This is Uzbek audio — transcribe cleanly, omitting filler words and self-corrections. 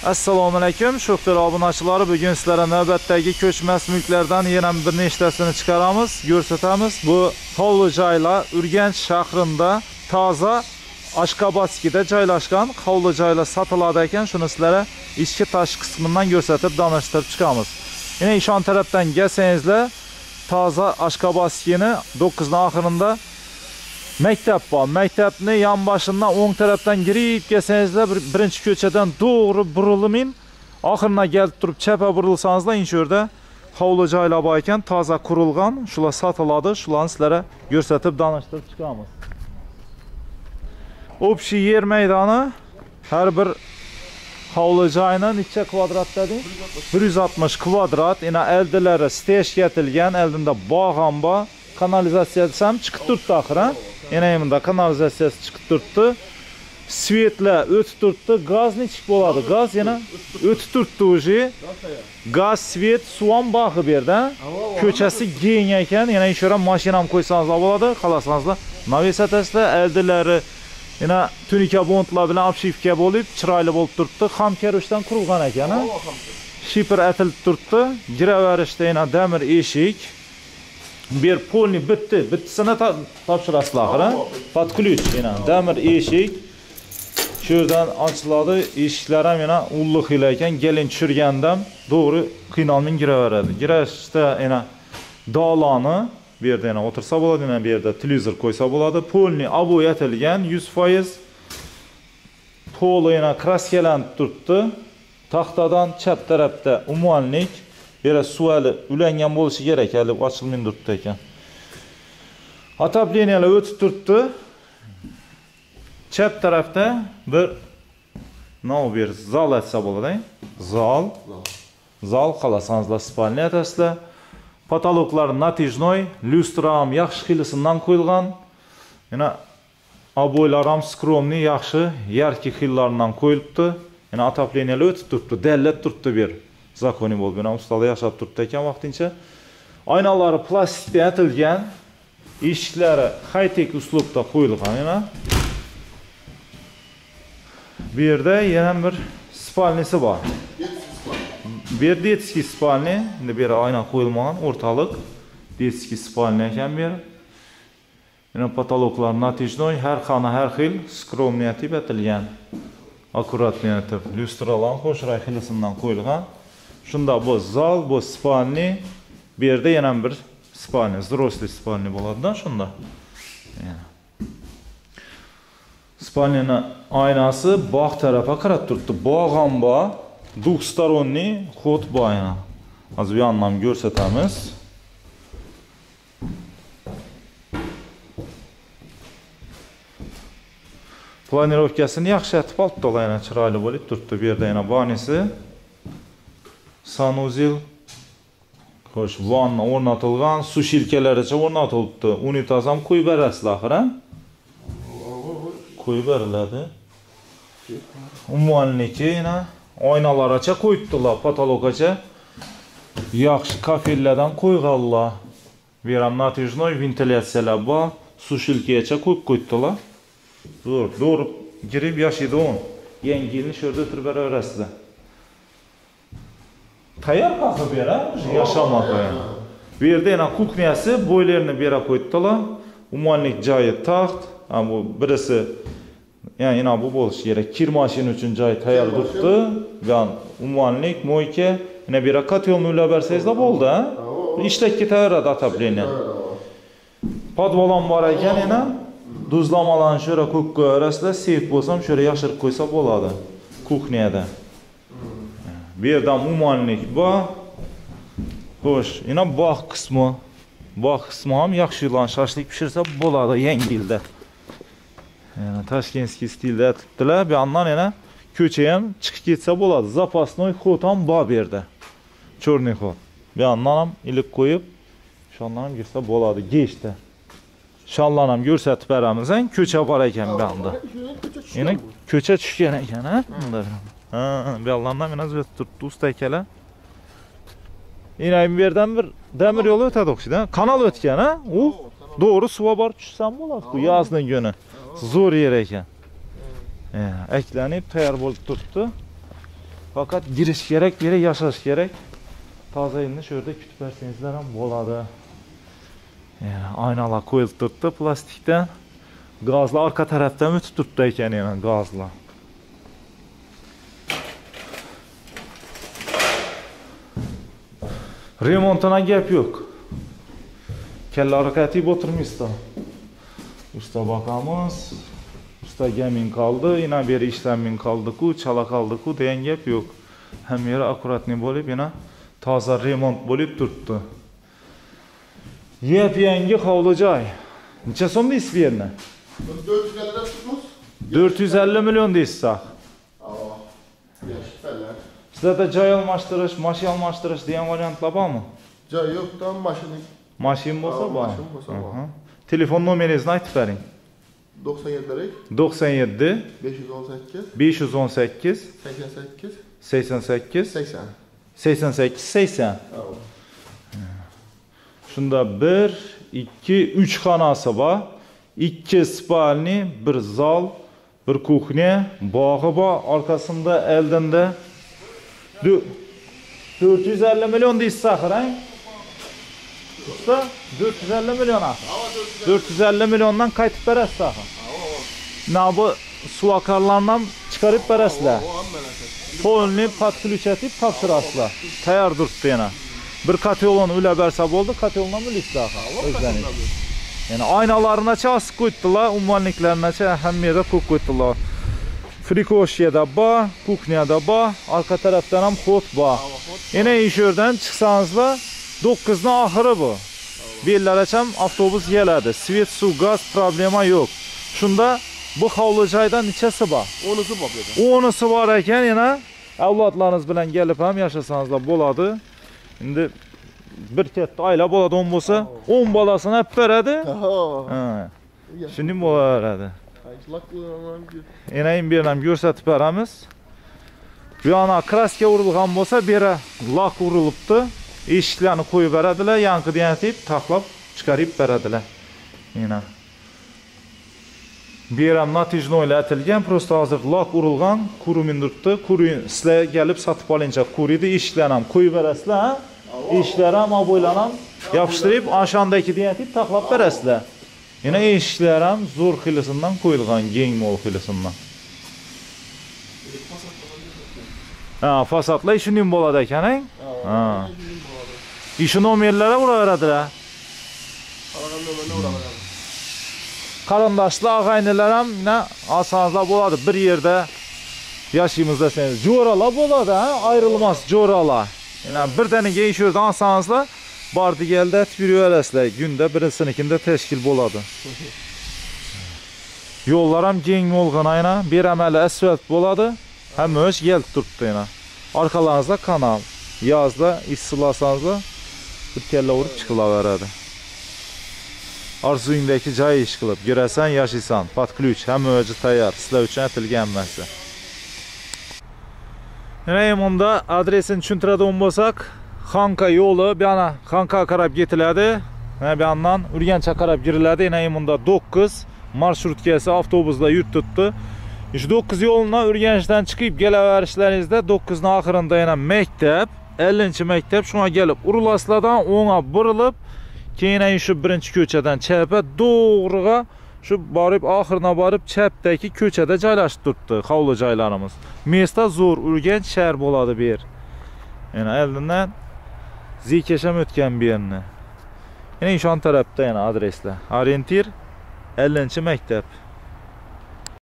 Assalomu alaykum, Sho'xtir obunachilari. Bugun sizlarga navbatdagi ko'chmas mulklardan yana bir nechtasini chiqaramiz, ko'rsatamiz. Bu hovli-joylar Urganch shahrida toza Ashqobodskida joylashgan hovli-joylar sotiladi ekan. Shuni sizlarga ichki tashqi qismidan ko'rsatib, donishtirib chiqamiz. Yana ishon tarafdan kelsangizlar, toza Ashqobodskini 9 oxirida maktab bor. Maktabni yonboshidan o'ng tarafdan kirib kelsangizlar, birinchi ko'chadan to'g'ri burilmin, oxirina kelib turib chapa burilsangizlar, insho'rda hovli joylar bor ekan, toza qurilgan, shular sotiladi, shularni sizlarga ko'rsatib, donishtirib chiqamiz. Общий yer maydoni har bir hovli joyining necha kvadrat dedi? 160 kvadrat. Yana eldilari stejga etilgan, eldinda bog' ham bor. Kanalizatsiyasi ham chiqib turibdi oxira. Yana bunda kanalizatsiyasi chiqib turibdi. Svetlar o'tib turibdi. Gaz nechik bo'ladi? Gaz yana o'tib turibdi o'zi. Gaz, svet, suv ham bor bu yerda. Ko'chasi keng ekan. Yana ishora mashina ham qo'ysangiz bo'ladi, qalasangizlar. Navisatasizlar, eldilari yana tunika bondlar bilan obshivka bo'lib, chiroyli bo'lib turibdi. Xam karushdan qurilgan ekan. Shipr atilib turibdi. Giraverishda yana damir eshik. Bir polni bittisini topshirasizlar axir. Под ключ yana damir eshik. Shu yerdan ochiladi, eshiklar ham yana ulliq ekan, gelin tushirgandam to'g'ri qiynalmay kiraveradi. Girashda yana dolani bu yerda yana o'tirsa bo'ladi, yana bu yerda televizor qo'ysa bo'ladi. Polni oboy atilgan 100%. Poli yana kraskalanib turibdi. Taxtadan chap tarafda ummonlik, biraz suvali ulangan bo'lishi kerak, hali ochilmay turibdi ekan. Otopleniyalar o'tib turibdi. Chap tarafda bir bir zal etsa bo'ladi. Zal qalasangizlar spalniya atasizlar. Потолоклар натяжной, люстра ham yaxshi xilisidan qo'yilgan. Yana oboylar ham skromniy, yaxshi, yarki xillardan qo'yilibdi. Yana otopleniyalar o'tib turibdi, dallat turibdi bir. Zakoni bo'lib, yana ustada yashab turibdi ekan vaqtincha. Oynalari plastikdan atilgan, eshiklari high-tech uslubda qo'yilgan yana. Bu yerda yana bir spalnisi bor. Bir detskiy spalni, endi bu yerga oyna qo'yilmagan, o'rtaliq detskiy spalni ekan bu yer. Yana потолоклар натяжной, har xona har xil, skromniy etib atilgan. Akkuratniy etib, lyustralar qo'shray xilisidan qo'yilgan. Shunda bu zal, bu spalni, bu yerda yana bir spalni, взрослый spalni bo'ladi-da shunda. Spalnining oynasi bog' tarafga qarab turibdi. Bog' ham bor, двухсторонний xod bor yana. Hozir bu yerni ham ko'rsatamiz. Planirovkasini yaxshi aytib olibdilar, yana chiroyli bo'lib turibdi. Bu yerda yana vanisi, sanuzil, xo'sh, vanna o'rnatilgan, suv shilkalaricha o'rnatilibdi. Unitaz ham qo'yib berasizlar axir, ha? Qo'yib beriladi. Ummonligi yana oynalaracha qo'yibdilar, потолокаcha. Yaxshi kafellardan qo'yganlar. Bu ham natijnoy ventilyatsiyalar bor, suv shilkacha qo'yib qo'yibdilar. Doğru girib yashaydi o'n. Yangi yilni shu yerda o'tirib beraverasizlar. Tayyor qilib bera, yashamoqqa. Bu yerda yana kuxnyasi, boylerini bera qo'yibdilar. Ummonlik joyi taxt, bu birisi yana bu bo'lishi kerak. Kir mashina uchun joy tayyor turibdi. Gan ummonlik, moyka, yana bir kotelni ulab bersangizlar bo'ldi, ha? Ishlarga tayyoradi otopleniya. Podvolam bor ekan yana. Duzlamalarni shura ko'kka arasida seyf bo'lsam, shura yashirib qo'ysa bo'ladi. Kuxniyada. Bu yerda ummonlik bor. Xo'sh, yana bog' qismi. Bog' qismi ham yaxshi yo'lan shashlik pishirsa bo'ladi yangi yilda. Yana tashkentskiy stilda aytibdilar. Bu yandan yana ko'cha ham chiqib ketsa bo'ladi. Запасной xod ham bor bu yerda. Chorniy xod. Bu yandan ham ilib qo'yib, shundan ham girsa bo'ladi geshda. Shallan ham ko'rsatib beramiz, ko'cha bor ekan bu yerda. Yana ko'cha tushgan ekan, ha? Ha, bu yerdan ham yana o'tib turibdi usta akalar. Yana bu yerdan bir damir yo'li o'tadi o'xshaydi, kanal o'tgan, ha? U to'g'ri suva borib tushsam bo'ladi bu yozning kuni. Zo'r yer ekan. Aklanib tayyor bo'lib turibdi. Fakat giriş gerek, bir yere yaşaş gerek. Tazayını şöyle kütüp verseniizler ham bo'ladi. Yani aynalar koyulup turibdi plastikten. Gazla arka tarafdan ötüp turibdi ekan yani gazla. Remontuna gap yok. Kelle hareketi oturmuş da. Usta bakamız. Usta gemin kaldı. Yine bir işlemin kaldı ku, çala kaldı ku deyen gap yok. Hem yeri akuratni bolup yine taza remont bolup turibdi. Yepyengi hovlucay. Necha so'm deysiz bu yerni? 450 lira tutmuş. 450 milyon deysiz. Aa, yaşlılar. Sizlarda joy almashtirish, mashina almashtirish degan variantlar bormi? Joy yo'qdan mashina. Mashin bo'lsa bor. Mashin bo'lsa bor. Telefon nomeringizni aytib bering. 97 97 518 518 88 88 80. 88 80. Shunda 1 2 3 xonasi bor. 2 spalni, 1 zal, 1 kuxnya, bog'i bor, orqasida eldinda 450 milyon deysiz axir, usta 450 milyon axir. 450 milyondan qaytib berasiz axir. Na bu suvakarlardan chiqarib berasizlar. Polni podключ etib topshirasizlar. Tayyor turibdi yana. Bir katyolonu üle bersa bo'ldi, katyolundan bilisizlar axir. O'zlaringiz. Yani aynalarına asık koydular, ummanliklerine ahamiyete koyup koydular. Frikoşyada ba, kuknyada ba, arka taraftan ham hot ba. Yine işörden çıksanızla 9'un ahırı bu. Bellara çam avtobus geladi. Svet, su, gaz problema yok. Şunda bu havlucaydan neçesi ba? 10'usu var. 10'usu var eken yine avlatlarınız bilen gelip hem yaşasanızla boladı. Şimdi bir ketdi ayla bo'ladi 10 bo'lsa 10 bolasini hep beradi. Ha. Shuni bo'laradi. Enayim bir ham ko'rsatib beramiz. Bu yana kraska urilgan bo'lsa, bera lak urilibdi. Eshiklarni qo'yib beradilar, yanqi deyatib taxlab chiqarib beradilar. Yana. Bu ham natijnoyla atilgan, prosta hozir lak urilgan, kurumin turibdi. Kurin sizlar kelib sotib olincha kuridi, eshiklarni ham qo'yib berasizlar, ha? İşlere ham aboylanam yapıştırıp aşağındaki diyetip taklap berasizlar. Yine eşikler ham zo'r xilisinden koyulgan, keng mol xilisinden. Ha, fasatlar işinin bo'ladi ekan, ha? Ha. İşi nomerlere uraveradilar. Qarindoshlar, og'aynilar ham yine alsanızlar bo'ladi. Bir yerde yaşaymiz deseniz. Jo'ralar bo'ladi, ha? Ayrılmaz jo'ralar. Yani bir denige iş örden alsanızla bardı geldi et yürüyorlar. Günde birisininkinde teşkil boladı. Yollar hem keng olgan ayna. Bir əməli asfalt boladı. Hem öz geldi turtdu yine. Arkalarınızda kanal. Yazda istilasanızla bir kelle vurup çıkılaveradi. Arzuyundaki cayı iş kılıp girəsən, yaşaysan, podключ, hem özü tayar. Sizler üçün ətilgən məsələ. Raymonda adresini tushuntiradigan bo'lsak, Xanka yo'li, bu yana Xanka qarab ketiladi. Mana bu yandan Urganchga qarab giriladi. Raymonda 9 marshrutkasi avtobuslar yurtibdi. Shu 9 yo'ldan Urganchdan chiqib kelaverishlaringizda 9 ning oxirida yana maktab, 50-maktab shunga kelib urilaslardan o'ngga burilib, keyin shu birinchi ko'chadan chapga to'g'riga şu barib ahırına barib chapdagi ko'chada joylashib turibdi hovli joylarimiz. Mesta zo'r, Urganch shahar bo'ladi bu yer. Yani eldinden zikasham o'tgan bu yerni. Yana ishon tarafda yana adreslar. Orientir 50-maktab.